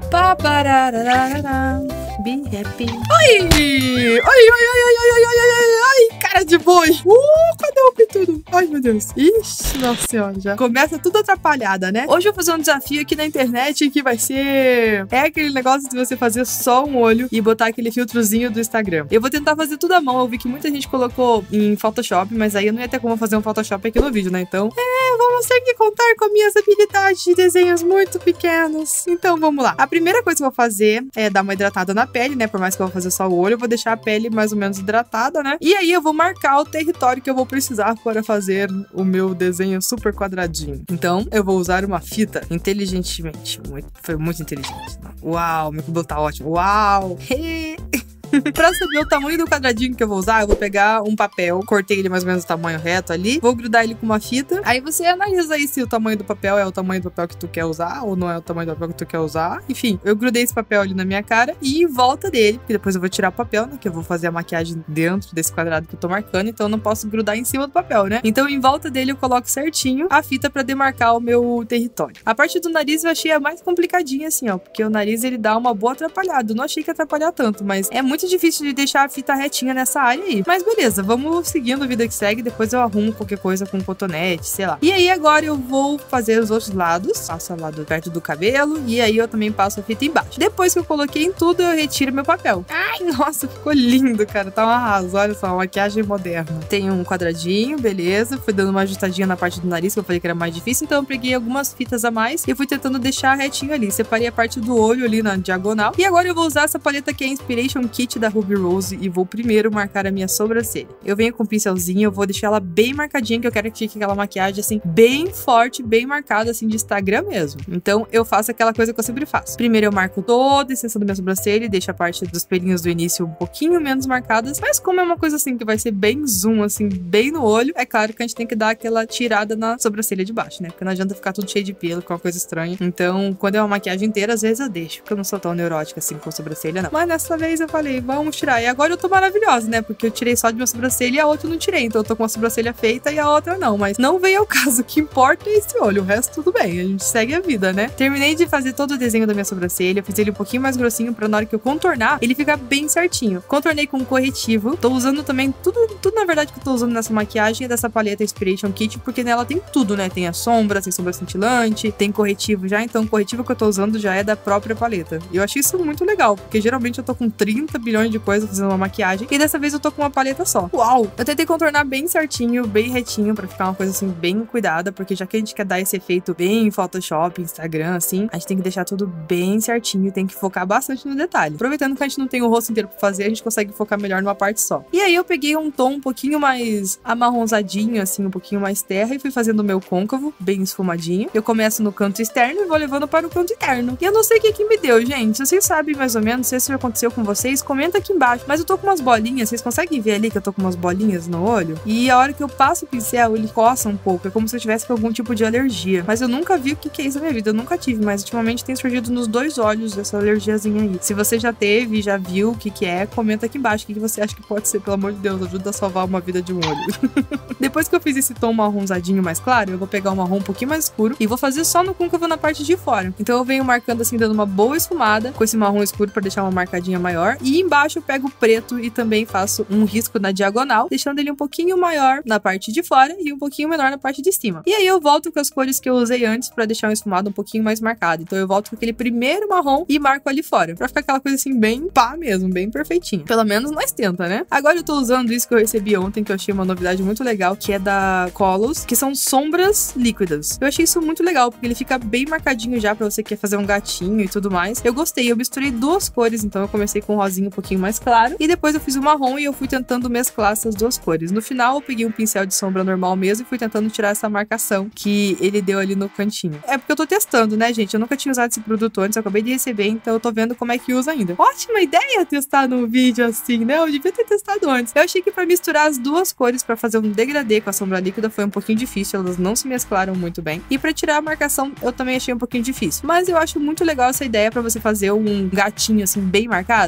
Paparararara. Be happy. Oi! Oi, oi, oi, oi, oi, oi, oi, oi, oi, cara de boi. Cadê o pitudo? Ai, meu Deus. Ixi, nossa senhora, já começa tudo atrapalhada, né? Hoje eu vou fazer um desafio aqui na internet que vai ser... É aquele negócio de você fazer só um olho e botar aquele filtrozinho do Instagram. Eu vou tentar fazer tudo à mão. Eu vi que muita gente colocou em Photoshop, mas aí eu não ia ter como fazer um Photoshop aqui no vídeo, né? Então, vamos ter que contar com minhas habilidades de desenhos muito pequenos. Então, vamos lá. A primeira coisa que eu vou fazer é dar uma hidratada na pele, né? Por mais que eu vou fazer só o olho, eu vou deixar a pele mais ou menos hidratada, né? E aí eu vou marcar o território que eu vou precisar para fazer o meu desenho super quadradinho. Então, eu vou usar uma fita inteligentemente. Foi muito inteligente. Uau, meu cabelo tá ótimo. Uau! Pra saber o tamanho do quadradinho que eu vou usar, eu vou pegar um papel, cortei ele mais ou menos o tamanho reto ali, vou grudar ele com uma fita, aí você analisa aí se o tamanho do papel é o tamanho do papel que tu quer usar, ou não é o tamanho do papel que tu quer usar. Enfim, eu grudei esse papel ali na minha cara e em volta dele, porque depois eu vou tirar o papel, né, que eu vou fazer a maquiagem dentro desse quadrado que eu tô marcando, então eu não posso grudar em cima do papel, né? Então em volta dele eu coloco certinho a fita pra demarcar o meu território. A parte do nariz eu achei a mais complicadinha assim, ó, porque o nariz ele dá uma boa atrapalhada. Eu não achei que ia atrapalhar tanto, mas é muito difícil de deixar a fita retinha nessa área aí. Mas beleza, vamos seguindo a vida que segue. Depois eu arrumo qualquer coisa com cotonete, sei lá. E aí agora eu vou fazer os outros lados. Passo o lado perto do cabelo. E aí eu também passo a fita embaixo. Depois que eu coloquei em tudo, eu retiro meu papel. Ai, nossa, ficou lindo, cara. Tá um arraso. Olha só, uma maquiagem moderna. Tem um quadradinho, beleza. Fui dando uma ajustadinha na parte do nariz, que eu falei que era mais difícil. Então eu peguei algumas fitas a mais e fui tentando deixar retinho ali. Separei a parte do olho ali na diagonal. E agora eu vou usar essa paleta que é a Inspiration Kit da Ruby Rose e vou primeiro marcar a minha sobrancelha. Eu venho com um pincelzinho, eu vou deixar ela bem marcadinha, que eu quero que fique aquela maquiagem assim, bem forte, bem marcada assim de Instagram mesmo. Então eu faço aquela coisa que eu sempre faço. Primeiro eu marco toda a extensão da minha sobrancelha e deixo a parte dos pelinhos do início um pouquinho menos marcadas, mas como é uma coisa assim que vai ser bem zoom, assim, bem no olho, é claro que a gente tem que dar aquela tirada na sobrancelha de baixo, né? Porque não adianta ficar tudo cheio de pelo, com uma coisa estranha. Então, quando é uma maquiagem inteira, às vezes eu deixo, porque eu não sou tão neurótica assim com a sobrancelha, não. Mas dessa vez eu falei, vamos tirar. E agora eu tô maravilhosa, né? Porque eu tirei só de minha sobrancelha e a outra eu não tirei. Então eu tô com a sobrancelha feita e a outra não. Mas não veio ao caso. O que importa é esse olho. O resto tudo bem. A gente segue a vida, né? Terminei de fazer todo o desenho da minha sobrancelha. Eu fiz ele um pouquinho mais grossinho pra na hora que eu contornar, ele ficar bem certinho. Contornei com corretivo. Tô usando também tudo na verdade que eu tô usando nessa maquiagem é dessa paleta Inspiration Kit, porque nela tem tudo, né? Tem a sombra, tem sombra cintilante, tem corretivo já. Então o corretivo que eu tô usando já é da própria paleta. E eu achei isso muito legal, porque geralmente eu tô com 30 bilhões de coisas fazendo uma maquiagem e dessa vez eu tô com uma paleta só. Uau! Eu tentei contornar bem certinho, bem retinho, pra ficar uma coisa assim bem cuidada, porque já que a gente quer dar esse efeito bem em Photoshop, Instagram, assim, a gente tem que deixar tudo bem certinho e tem que focar bastante no detalhe. Aproveitando que a gente não tem o rosto inteiro pra fazer, a gente consegue focar melhor numa parte só. E aí eu peguei um tom um pouquinho mais amarronzadinho, assim, um pouquinho mais terra e fui fazendo o meu côncavo, bem esfumadinho. Eu começo no canto externo e vou levando para o canto interno. E eu não sei o que me deu, gente. Se vocês sabem mais ou menos, se isso aconteceu com vocês, comenta aqui embaixo. Mas eu tô com umas bolinhas, vocês conseguem ver ali que eu tô com umas bolinhas no olho? E a hora que eu passo o pincel, ele coça um pouco. É como se eu tivesse com algum tipo de alergia. Mas eu nunca vi o que é isso na minha vida. Eu nunca tive, mas ultimamente tem surgido nos dois olhos essa alergiazinha aí. Se você já teve, já viu o que é, comenta aqui embaixo o que você acha que pode ser. Pelo amor de Deus, ajuda a salvar uma vida de um olho. Depois que eu fiz esse tom marronzadinho mais claro, eu vou pegar um marrom um pouquinho mais escuro e vou fazer só no côncavo na parte de fora. Então eu venho marcando assim, dando uma boa esfumada com esse marrom escuro pra deixar uma marcadinha maior. E embaixo eu pego o preto e também faço um risco na diagonal, deixando ele um pouquinho maior na parte de fora e um pouquinho menor na parte de cima. E aí eu volto com as cores que eu usei antes pra deixar o esfumado um pouquinho mais marcado. Então eu volto com aquele primeiro marrom e marco ali fora, pra ficar aquela coisa assim bem pá mesmo, bem perfeitinha. Pelo menos nós tenta, né? Agora eu tô usando isso que eu recebi ontem, que eu achei uma novidade muito legal, que é da Colors, que são sombras líquidas. Eu achei isso muito legal, porque ele fica bem marcadinho já pra você que quer fazer um gatinho e tudo mais. Eu gostei, eu misturei duas cores, então eu comecei com um rosinha um pouquinho mais claro, e depois eu fiz o marrom e eu fui tentando mesclar essas duas cores. No final eu peguei um pincel de sombra normal mesmo e fui tentando tirar essa marcação que ele deu ali no cantinho. É porque eu tô testando, né, gente? Eu nunca tinha usado esse produto antes, eu acabei de receber, então eu tô vendo como é que usa ainda. Ótima ideia testar no vídeo assim, né? Eu devia ter testado antes. Eu achei que pra misturar as duas cores pra fazer um degradê com a sombra líquida foi um pouquinho difícil, elas não se mesclaram muito bem. E pra tirar a marcação eu também achei um pouquinho difícil. Mas eu acho muito legal essa ideia pra você fazer um gatinho assim bem marcado. Você não precisa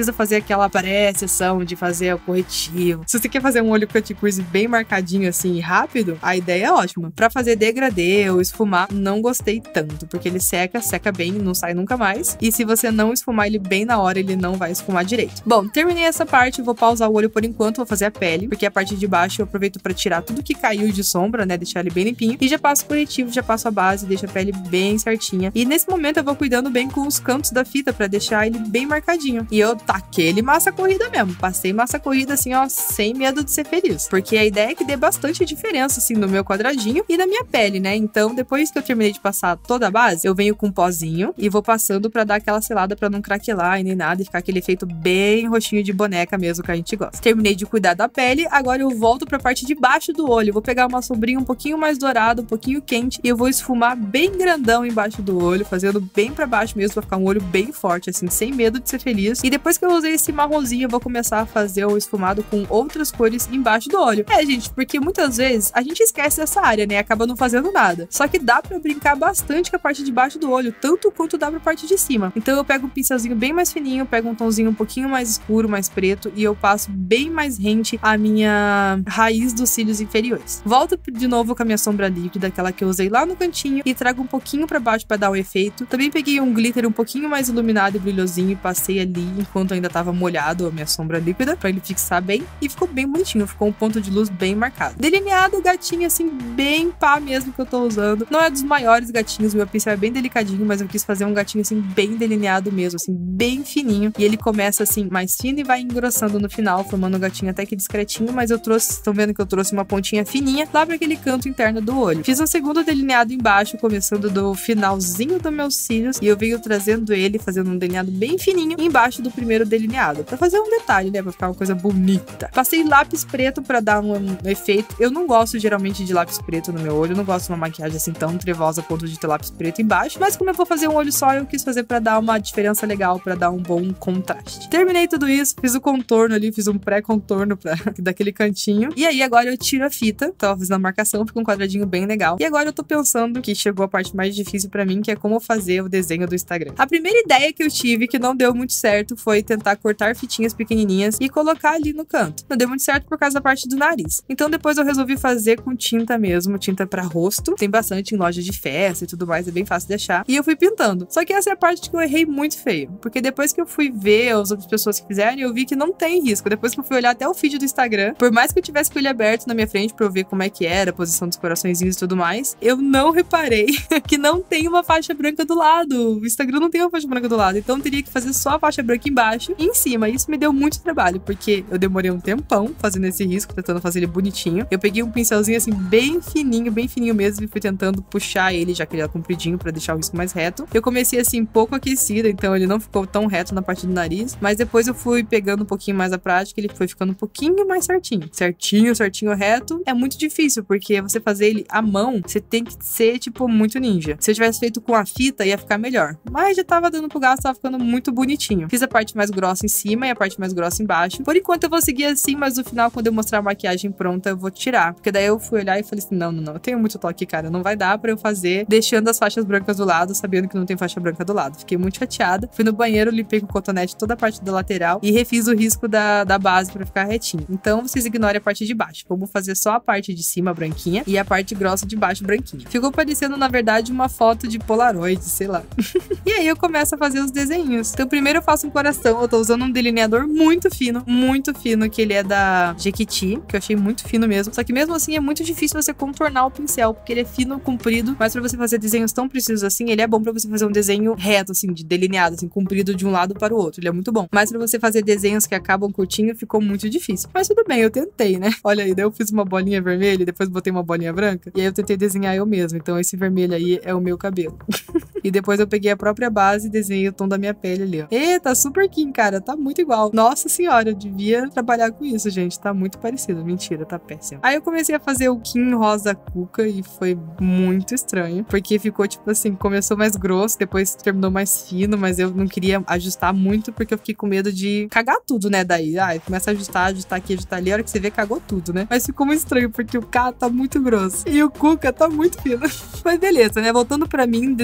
precisa fazer aquela pré-sessão de fazer o corretivo, se você quer fazer um olho cut crease bem marcadinho assim e rápido, a ideia é ótima. Pra fazer degradê ou esfumar, não gostei tanto, porque ele seca bem, não sai nunca mais. E se você não esfumar ele bem na hora, ele não vai esfumar direito. Bom, terminei essa parte, vou pausar o olho por enquanto, vou fazer a pele, porque a parte de baixo eu aproveito pra tirar tudo que caiu de sombra, né, deixar ele bem limpinho. E já passo o corretivo, já passo a base, deixo a pele bem certinha. E nesse momento eu vou cuidando bem com os cantos da fita pra deixar ele bem marcadinho. E eu taquei ele massa corrida mesmo, passei massa corrida assim, ó, sem medo de ser feliz. Porque a ideia é que dê bastante diferença, assim, no meu quadradinho e na minha pele, né? Então, depois que eu terminei de passar toda a base, eu venho com um pozinho e vou passando pra dar aquela selada pra não craquelar e nem nada, e ficar aquele efeito bem roxinho de boneca mesmo que a gente gosta. Terminei de cuidar da pele, agora eu volto pra parte de baixo do olho. Vou pegar uma sombrinha um pouquinho mais dourada, um pouquinho quente, e eu vou esfumar bem grandão embaixo do olho, fazendo bem pra baixo mesmo, pra ficar um olho bem forte, assim, sem medo de ser feliz. E depois que eu usei esse marronzinho, eu vou começar a fazer o esfumado com outras cores embaixo do olho. Gente, porque muitas vezes a gente esquece dessa área, né? Acaba não fazendo nada. Só que dá pra brincar bastante com a parte de baixo do olho, tanto quanto dá pra parte de cima. Então eu pego um pincelzinho bem mais fininho, pego um tomzinho um pouquinho mais escuro, mais preto, e eu passo bem mais rente a minha raiz dos cílios inferiores. Volto de novo com a minha sombra líquida, aquela que eu usei lá no cantinho, e trago um pouquinho pra baixo pra dar o efeito. Também peguei um glitter um pouquinho mais iluminado e brilhosinho e passei ali enquanto ainda tava molhado a minha sombra líquida, pra ele fixar bem, e ficou bem bonitinho, ficou um ponto de luz bem marcado. Delineado gatinho assim, bem pá mesmo que eu tô usando. Não é dos maiores gatinhos, meu pincel é bem delicadinho, mas eu quis fazer um gatinho assim, bem delineado mesmo, assim, bem fininho. E ele começa assim, mais fino e vai engrossando no final, formando um gatinho até que discretinho, mas eu trouxe, estão vendo que eu trouxe uma pontinha fininha lá pra aquele canto interno do olho. Fiz um segundo delineado embaixo, começando do finalzinho dos meus cílios, e eu venho trazendo ele, fazendo um delineado bem fininho embaixo do primeiro delineado, pra fazer um detalhe, né, pra ficar uma coisa bonita. Passei lápis preto pra dar um efeito. Eu não gosto geralmente de lápis preto no meu olho, eu não gosto de uma maquiagem assim tão trevosa a ponto de ter lápis preto embaixo, mas como eu vou fazer um olho só, eu quis fazer pra dar uma diferença legal, pra dar um bom contraste. Terminei tudo isso, fiz o contorno ali, fiz um pré-contorno daquele cantinho, e aí agora eu tiro a fita, tava fazendo a marcação, fica um quadradinho bem legal, e agora eu tô pensando que chegou a parte mais difícil pra mim, que é como fazer o desenho do Instagram. A primeira ideia que eu tive, que não deu muito certo, foi tentar cortar fitinhas pequenininhas e colocar ali no canto. Não deu muito certo por causa da parte do nariz. Então depois eu resolvi fazer com tinta mesmo, tinta pra rosto. Tem bastante em loja de festa e tudo mais, é bem fácil de achar. E eu fui pintando. Só que essa é a parte que eu errei muito feio. Porque depois que eu fui ver as outras pessoas que fizeram, eu vi que não tem risco. Depois que eu fui olhar até o feed do Instagram, por mais que eu tivesse com ele aberto na minha frente pra eu ver como é que era, a posição dos coraçõezinhos e tudo mais, eu não reparei que não tem uma faixa branca do lado. O Instagram não tem uma faixa branca do lado. Então eu teria que fazer só a faixa branca embaixo e em cima. Isso me deu muito trabalho, porque eu demorei um tempão fazendo esse risco, tentando fazer ele bonitinho. Eu peguei um pincelzinho assim, bem fininho mesmo, e fui tentando puxar ele, já que ele era compridinho, pra deixar o risco mais reto. Eu comecei assim, pouco aquecida, então ele não ficou tão reto na parte do nariz, mas depois eu fui pegando um pouquinho mais a prática, ele foi ficando um pouquinho mais certinho. Certinho, reto. É muito difícil, porque você fazer ele à mão, você tem que ser, tipo, muito ninja. Se eu tivesse feito com a fita, ia ficar melhor. Mas já tava dando pro gasto, tava ficando muito bonitinho. Fiz a parte mais grossa em cima e a parte mais grossa embaixo. Por enquanto eu vou seguir assim, mas no final, quando eu mostrar a maquiagem pronta, eu vou tirar. Porque daí eu fui olhar e falei assim, não, eu tenho muito toque, cara, não vai dar pra eu fazer deixando as faixas brancas do lado, sabendo que não tem faixa branca do lado. Fiquei muito chateada. Fui no banheiro, limpei com cotonete toda a parte da lateral e refiz o risco da base pra ficar retinho. Então vocês ignorem a parte de baixo. Vamos fazer só a parte de cima branquinha e a parte grossa de baixo branquinha. Ficou parecendo, na verdade, uma foto de Polaroid, sei lá. E aí eu começo a fazer os desenhos. Então primeiro eu faço um coração. Eu tô usando um delineador muito fino, que ele é da Jequiti, que eu achei muito fino mesmo. Só que mesmo assim é muito difícil você contornar o pincel, porque ele é fino, comprido, mas pra você fazer desenhos tão precisos assim, ele é bom pra você fazer um desenho reto, assim, de delineado, assim, comprido de um lado para o outro. Ele é muito bom. Mas pra você fazer desenhos que acabam curtinho, ficou muito difícil. Mas tudo bem, eu tentei, né? Olha aí, daí eu fiz uma bolinha vermelha e depois botei uma bolinha branca. E aí eu tentei desenhar eu mesma. Então esse vermelho aí é o meu cabelo. E depois eu peguei a própria base e desenhei o tom da minha pele ali, ó. E tá super Kim, cara. Tá muito igual. Nossa senhora, eu devia trabalhar com isso, gente. Tá muito parecido. Mentira, tá péssimo. Aí eu comecei a fazer o Kim rosa cuca e foi muito estranho. Porque ficou, tipo assim, começou mais grosso, depois terminou mais fino, mas eu não queria ajustar muito porque eu fiquei com medo de cagar tudo, né? Daí, começa a ajustar aqui, ajustar ali. A hora que você vê, cagou tudo, né? Mas ficou muito estranho porque o K tá muito grosso e o cuca tá muito fino. Mas beleza, né? Voltando pra mim, desenhei lá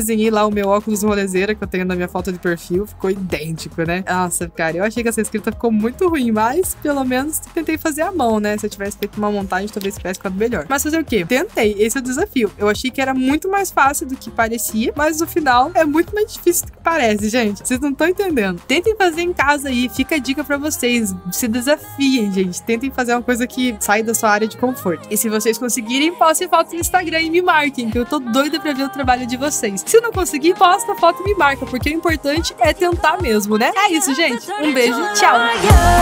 o meu óculos rolezeira que eu tenho na minha foto de perfil. Ficou idêntico, né? Nossa, cara, eu achei que essa escrita ficou muito ruim, mas pelo menos tentei fazer à mão, né? Se eu tivesse feito uma montagem, talvez tivesse ficado melhor. Mas fazer o quê? Tentei, esse é o desafio. Eu achei que era muito mais fácil do que parecia, mas no final é muito mais difícil do que parece, gente. Vocês não estão entendendo. Tentem fazer em casa aí, fica a dica pra vocês. Se desafiem, gente. Tentem fazer uma coisa que sai da sua área de conforto. E se vocês conseguirem, postem fotos no Instagram e me marquem, que eu tô doida pra ver o trabalho de vocês. Se não conseguir, posta a foto e me marca, porque o importante é tentar mesmo, né? É isso, gente. Um beijo, tchau!